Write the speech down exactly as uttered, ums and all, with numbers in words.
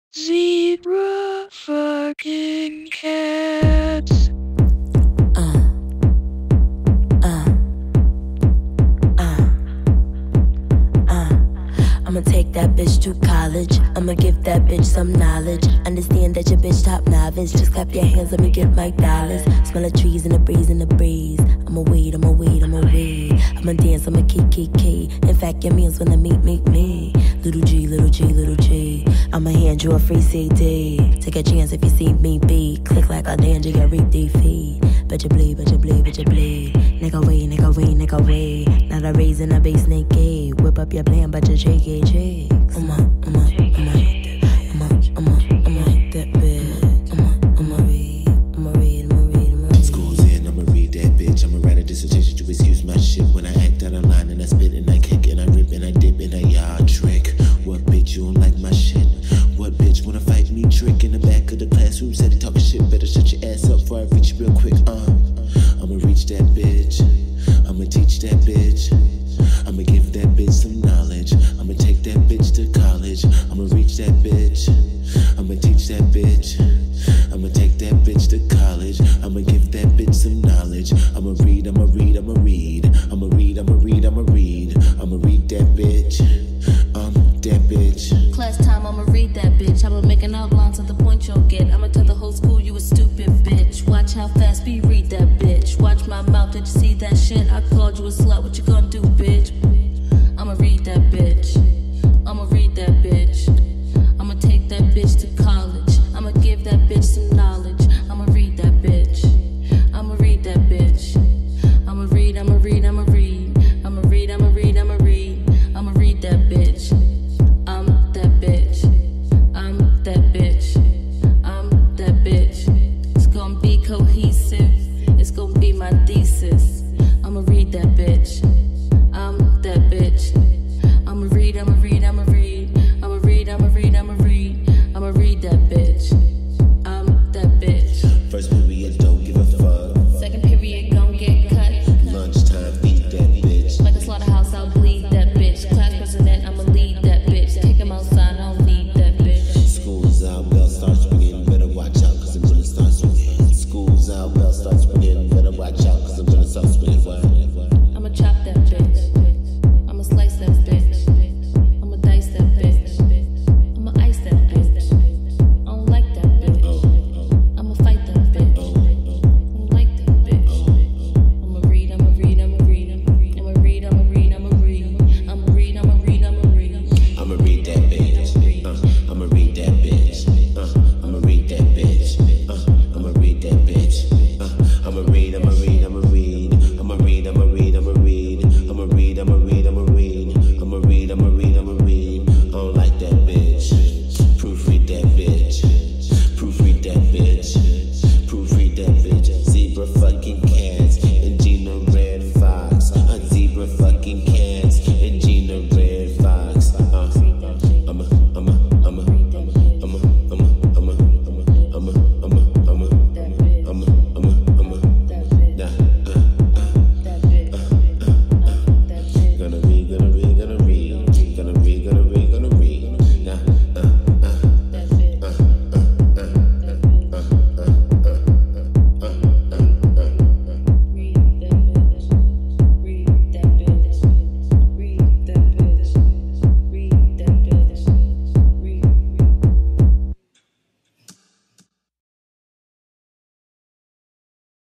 Zebra fucking cats. Uh, uh, uh, uh. I'ma take that bitch to college. I'ma give that bitch some knowledge. Understand that your bitch top novice. Just clap your hands, let me get my dollars. Smell the trees in the breeze, in the breeze. I'ma weed, I'ma weed, I'ma weed. I'ma dance, I'ma key, key, key. In fact, your meals wanna meet, meet me. Little G, little G, little G. I'ma hand you a free C D. Take a chance if you see me be. Click like a danger, get reap the feed. Bet you bleed, bet you bleed, bet you bleed. Nigga way, nigga way, nigga way. Not a raisin, a base naked. Whip up your plan, but you shake it, shakes. I'ma, I'ma, I'ma, I'ma, I'ma, I'ma hit that bitch. I'ma, I'ma read, I'ma read, I'ma read, I'ma read. School's in, I'ma read that bitch. I'ma write a dissertation to excuse my shit. When I act out of line and I spit and I kick and I rip and I dip and I yard trick. What bitch you don't like my shit? What bitch wanna fight me? Trick in the back of the classroom, said he talking shit. Better shut your ass up before I reach you real quick. Uh, I'ma reach that bitch. I'ma teach that bitch. I'ma give that bitch some knowledge. I'ma take that bitch to college. I'ma reach that bitch. I'ma teach that bitch. I'ma take that bitch to college. I'ma give that bitch some knowledge. I'ma read, I'ma read, I'ma read. I'ma read, I'ma read, I'ma read. I'ma read that bitch. Um, that bitch. Class time, I'ma read that bitch. I'ma make an outline to the point you'll get. I'ma tell the whole school you a stupid bitch. Watch how fast we read that bitch. Watch my mouth, did you see that shit? I called you a slut, what you gonna do, bitch? I'ma read that bitch. I'ma read that bitch. I'ma take that bitch to